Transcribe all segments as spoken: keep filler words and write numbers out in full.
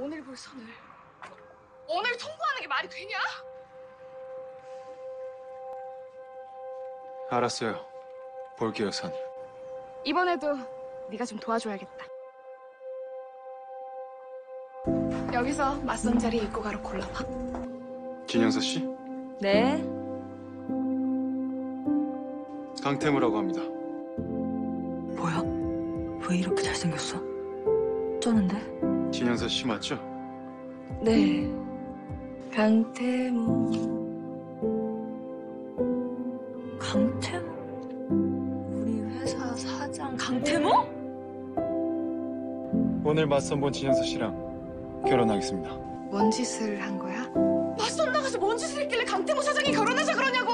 오늘 볼 선을 오늘 통보하는 게 말이 되냐? 알았어요. 볼게요, 선. 이번에도 네가 좀 도와줘야겠다. 여기서 맞선 자리 입고 가로 골라봐. 진영서 씨? 네. 강태무라고 합니다. 뭐야? 왜 이렇게 잘생겼어? 쩌는데? 진영서 씨 맞죠? 네. 강태무. 강태무? 우리 회사 사장 강태무? 오늘 맞선 본 진영서 씨랑 결혼하겠습니다. 뭔 짓을 한 거야? 맞선 나가서 뭔 짓을 했길래 강태무 사장이 결혼하자 그러냐고!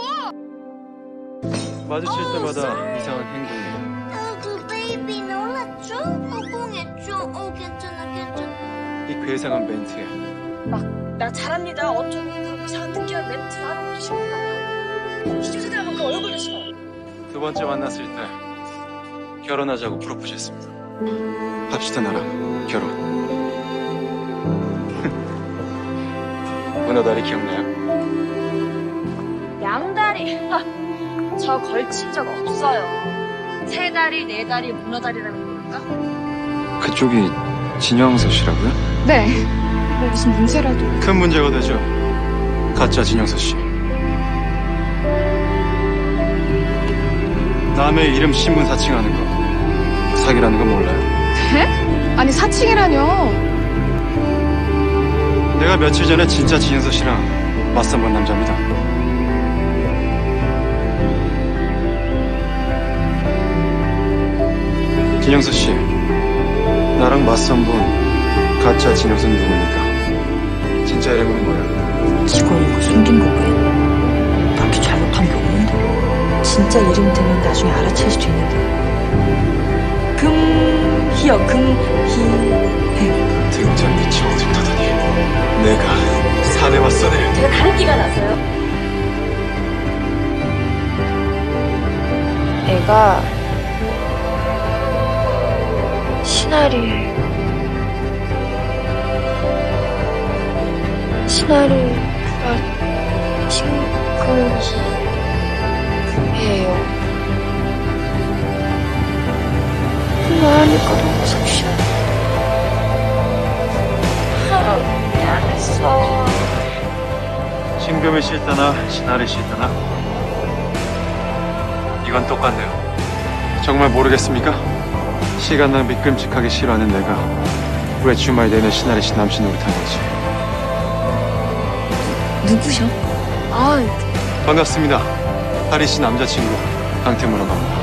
마주칠 때마다 이상한 행동이에요. 어, 그 베이비 놀랐죠? 허공했죠? 어, 괜찮아, 괜찮아. 이 괴상한 멘트에 나 잘합니다. 어쩌고 그런 이상한 느끼한 멘트 하는 것도 싫어요. 기초세대만큼 얼굴도 싫어요. 두 번째 만났을 때 결혼하자고 프로포즈했습니다. 합시다 나랑 결혼. 문어다리 기억나요? 양다리. 저 걸친 적 없어요. 세 다리, 네 다리, 문어다리라는 건가? 그쪽이 진영서 씨라고요? 네, 뭐 무슨 문제라도. 큰 문제가 되죠. 가짜 진영서 씨. 남의 이름 신분 사칭하는 거 사기라는 거 몰라요? 네? 아니 사칭이라뇨. 내가 며칠 전에 진짜 진영서 씨랑 맞선 본 남자입니다. 진영서 씨, 나랑 맞선 본 가짜 진영서는 누굽니까? 진짜 이름은 뭐예요? 직원 이거 숨긴 거 왜? 딱히 잘못한 게 없는데. 진짜 이름 되면 나중에 알아챌 수도 있는데. 금희요, 금희회. 등장 밑이 어둡다더니 내가 사내 맞선을. 제가 다른 끼가 나서요. 내가 신하리 신하리가 친구예요. 말하니까 너무 섭취해. 미안했어. 신금이 싫다나 신하리 싫다나 이건 똑같네요. 정말 모르겠습니까? 시간 낭비 끔찍하게 싫어하는 내가 왜 주말 내내 신하리 씨 남친 노릇한 거지? 누구셔? 아, 반갑습니다. 하리 씨 남자친구 강태무라고 합니다.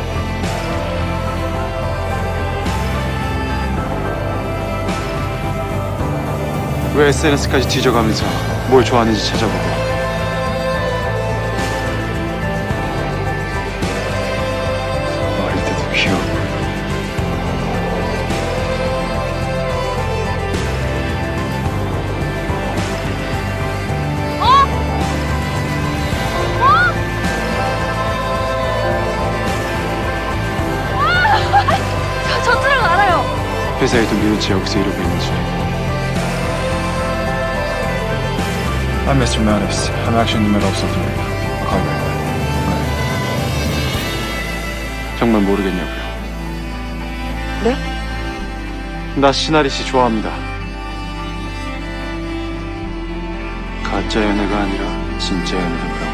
왜 에스엔에스까지 뒤져가면서 뭘 좋아하는지 찾아보고. 어릴 때도 귀여워. 저 사람 알아요. 회사에 돈 비는지 여기서 이러고 있는지. I'm mister Mattis. I'm actually in the middle of something right now. I'll call you right back. 정말 모르겠냐고요? 네? 나 신하리 씨 좋아합니다. 가짜 연애가 아니라 진짜 연애라고.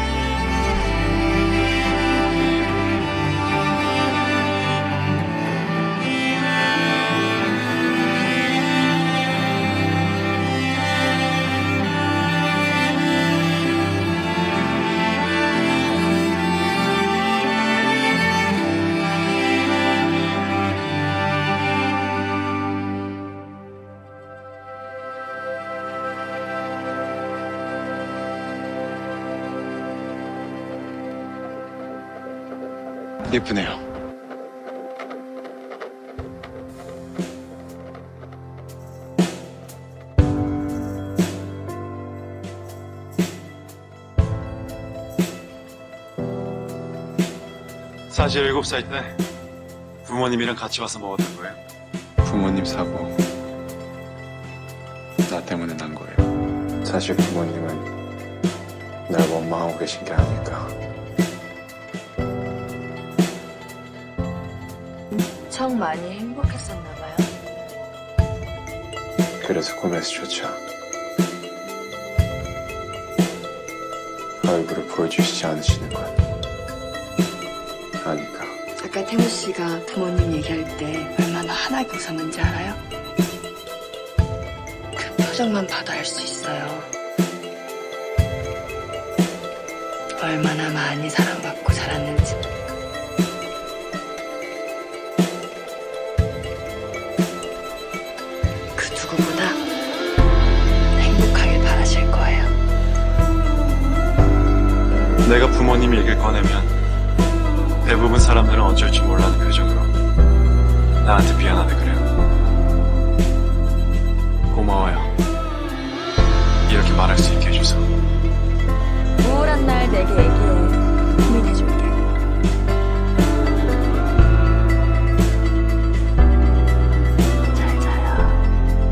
예쁘네요. 사실 일곱 살 때 부모님이랑 같이 와서 먹었던 거예요. 부모님 사고 때문에 난 거예요. 사실 부모님은 날 원망하고 계신 게 아닐까. 청 많이 행복했었나 봐요. 그래서 꿈에서조차 얼굴을 보여주시지 않으시는 건 아닐까. 아까 태무 씨가 부모님 얘기할 때 얼마나 환하게 웃었는지 알아요? 그 표정만 봐도 알 수 있어요. 얼마나 많이 사랑받고 자랐는지. 그 누구보다 행복하길 바라실 거예요. 내가 부모님 얘기를 꺼내면 대부분 사람들은 어쩔 줄 몰라는 표정으로 나한테 미안하다 그래요. 고마워요. 이렇게 말할 수 있게 해줘서. 우울한 날 내게 얘기해. 힘이 돼줄게. 잘 자요.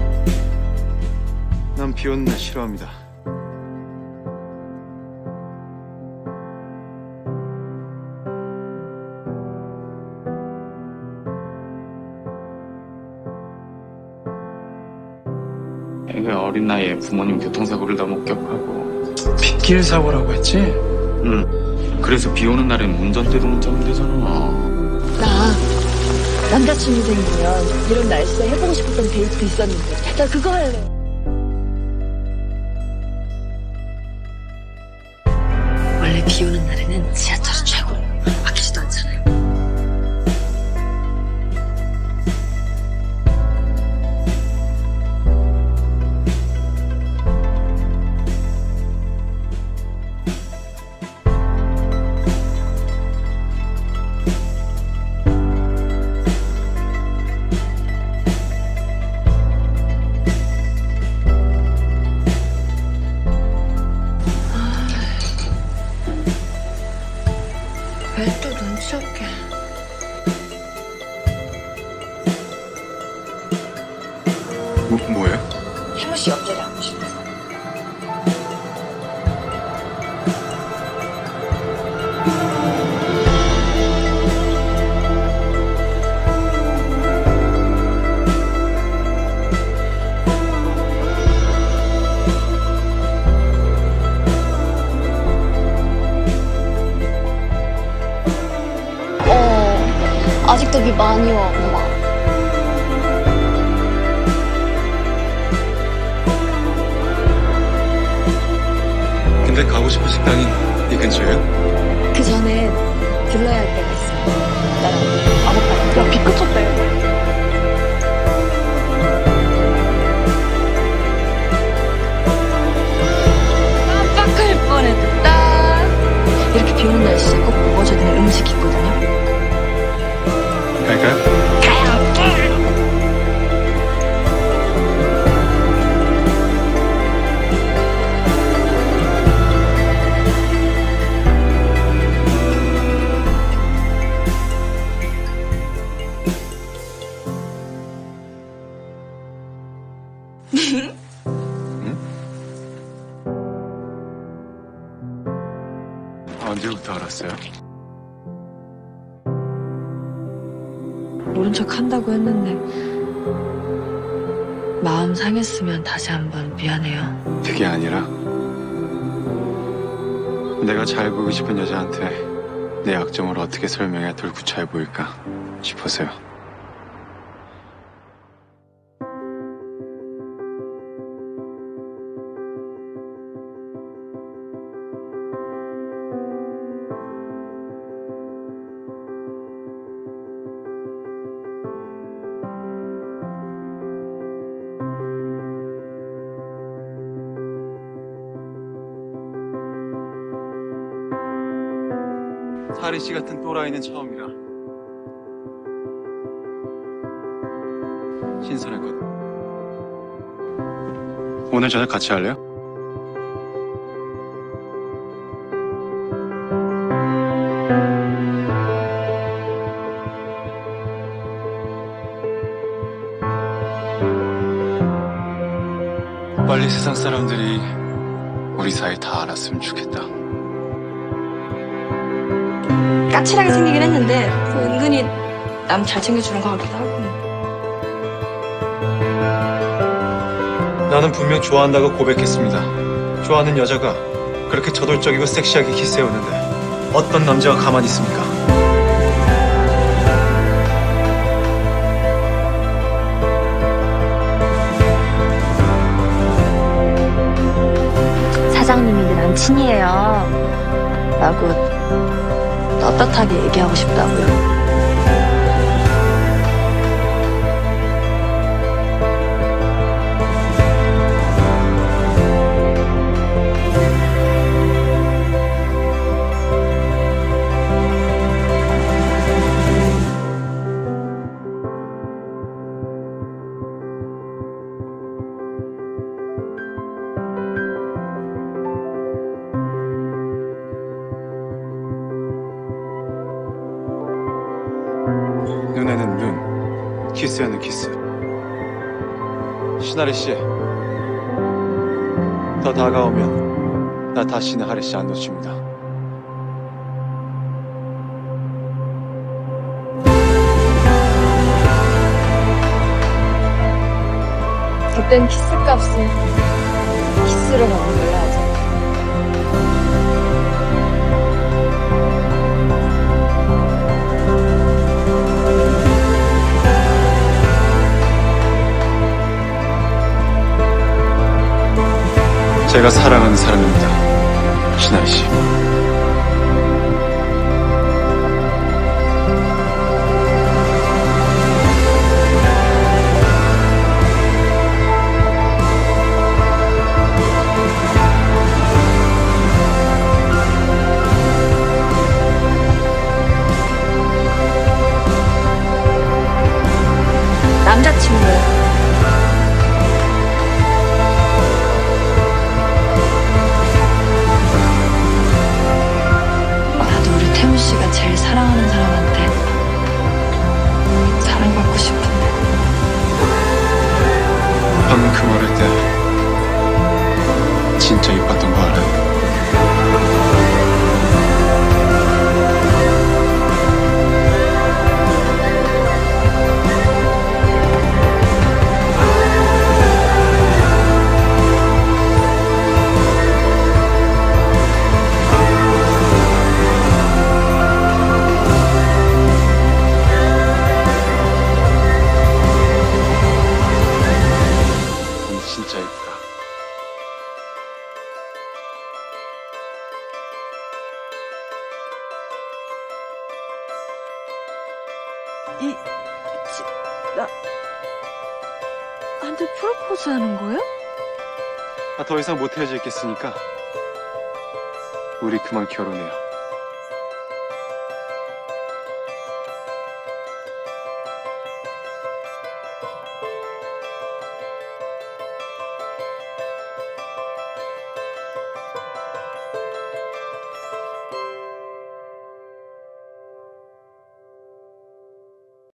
난 비 오는 날 싫어합니다. 애가 어린 나이에 부모님 교통사고를 다 목격하고 빗길 사고라고 했지? 응. 그래서 비 오는 날엔 운전대도 못 잡으면 되잖아. 나 남자친구 생기면 이런 날씨에 해보고 싶었던 데이트 있었는데 나 그거 할래. 원래 비 오는 날에는 지하철이 최고예요. 막히지도 않잖아요. 왜 또 눈치 없게. 뭐, 뭐예요? 태무 씨 옆자리 앉고 싶어서. 어, 아직도 비 많이 와, 엄마. 근데 가고 싶은 식당이 이 근처예요? 그 전에 들러야 할 때가 있어요. 나랑 아버님. 야, 비 그쳤대. 깜빡할 뻔했다. 이렇게 비 오는 날씨에 꼭 먹어줘야 되는 음식이 있거든요. 갈까요? 언제부터 알았어요? 모른 척 한다고 했는데 마음 상했으면 다시 한번 미안해요. 그게 아니라 내가 잘 보이고 싶은 여자한테 내 약점을 어떻게 설명해야 덜 구차해 보일까 싶어서요. 사리 씨 같은 또라이는 처음이라 신선했거든. 오늘 저녁 같이 할래요? 빨리 세상 사람들이 우리 사이 다 알았으면 좋겠다. 까칠하게 생기긴 했는데 그 은근히 남 잘 챙겨주는 것 같기도 하고. 나는 분명 좋아한다고 고백했습니다. 좋아하는 여자가 그렇게 저돌적이고 섹시하게 키스해오는데 어떤 남자가 가만히 있습니까? 사장님이 내 남친이에요. 라고 떳떳하게 얘기하고 싶다고요. 눈에는 눈, 키스에는 키스. 신하리 씨, 더 다가오면 나 다시는 하리 씨 안 놓칩니다. 그땐 키스 값은 키스로 받는 걸로 하자. 제가 사랑하는 사람입니다, 신하리 씨. 남자친구예요. 나도 우리 태무 씨가 제일 사랑하는 사람한테 사랑받고 싶은데. 방금 그 말할 때 진짜 이뻤던 거 알아요? 진짜 예쁘다. 이, 지, 나, 나한테 프로포즈 하는 거예요? 아, 더 이상 못 헤어져 있겠으니까 우리 그만 결혼해요.